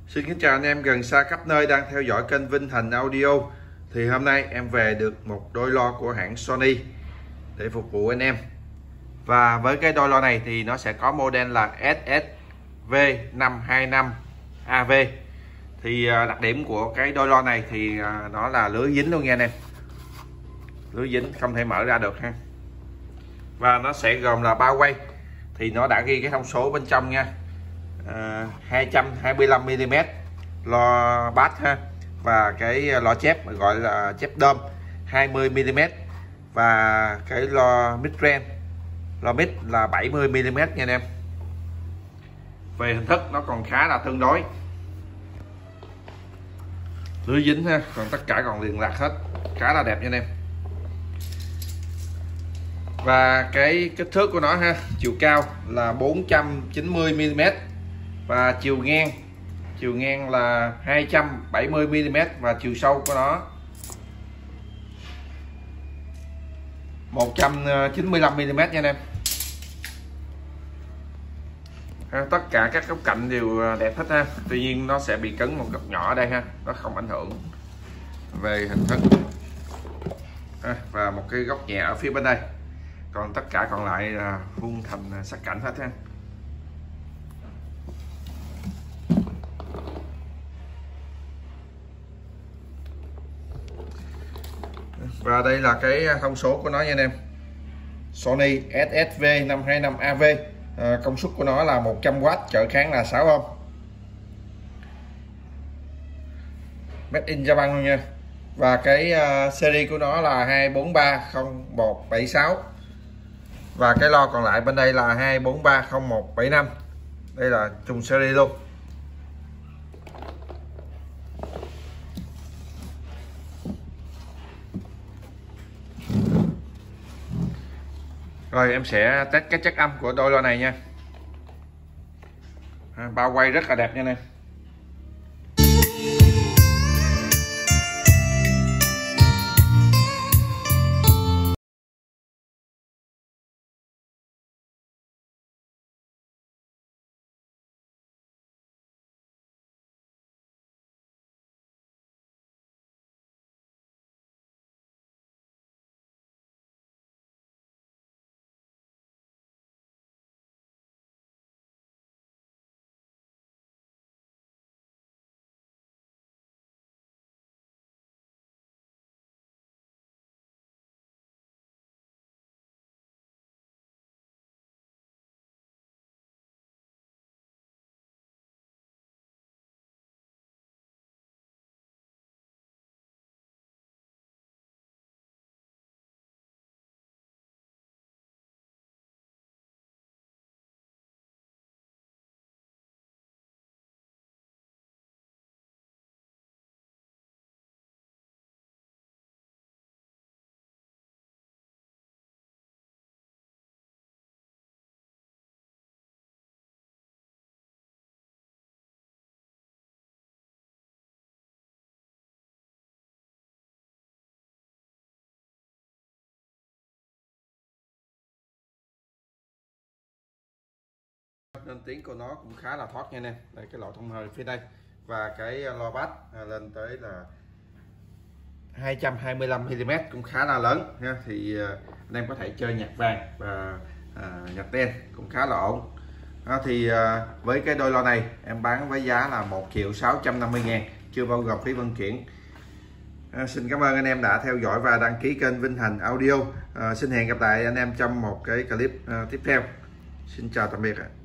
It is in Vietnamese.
Xin kính chào anh em gần xa khắp nơi đang theo dõi kênh Vinh Thành Audio. Thì hôm nay em về được một đôi loa của hãng Sony để phục vụ anh em. Và với cái đôi loa này thì nó sẽ có model là SSV525AV. Thì đặc điểm của cái đôi loa này thì nó là lưới dính luôn nha anh em. Lưới dính không thể mở ra được ha. Và nó sẽ gồm là 3 quay. Thì nó đã ghi cái thông số bên trong nha. 225mm lo bass ha, và cái lo chép gọi là chép đôm 20mm, và cái lo mid range lo mid là 70mm nha anh em. Về hình thức nó còn khá là tương đối, lưới dính ha, còn tất cả còn liền lạc hết, khá là đẹp nha anh em. Và cái kích thước của nó ha, chiều cao là 490mm và chiều ngang là 270mm, và chiều sâu của nó 195mm nha anh em. Tất cả các góc cạnh đều đẹp hết ha. Tuy nhiên nó sẽ bị cứng một góc nhỏ ở đây ha, nó không ảnh hưởng về hình thức. Và một cái góc nhẹ ở phía bên đây, còn tất cả còn lại là vuông thành sắc cạnh hết ha. Và đây là cái thông số của nó nha anh em. Sony SSV525AV, công suất của nó là 100W, trở kháng là 6 ohm. Made in Japan luôn nha. Và cái series của nó là 2430176. Và cái lo còn lại bên đây là 2430175. Đây là trùng series luôn. Rồi em sẽ test cái chất âm của đôi loa này nha. Bao quay rất là đẹp nha anh em. Nên tiếng của nó cũng khá là thoát nha anh em. Đây cái lỗ thông hơi phía đây, và cái loa bass lên tới là 225mm, cũng khá là lớn nha. Thì anh em có thể chơi nhạc vàng và nhạc đen cũng khá là ổn. Thì với cái đôi loa này em bán với giá là 1.650.000, chưa bao gồm phí vận chuyển. Xin cảm ơn anh em đã theo dõi và đăng ký kênh Vinh Thành Audio. Xin hẹn gặp lại anh em trong một cái clip tiếp theo. Xin chào tạm biệt ạ.